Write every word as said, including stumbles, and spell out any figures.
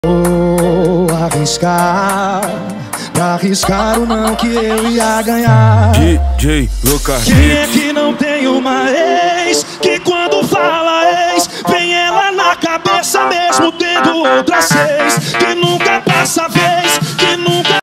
Vou arriscar, pra arriscar o não que eu ia ganhar. D J Lucas. Quem é que não tem uma ex, que quando fala ex, vem ela na cabeça mesmo tendo outras seis?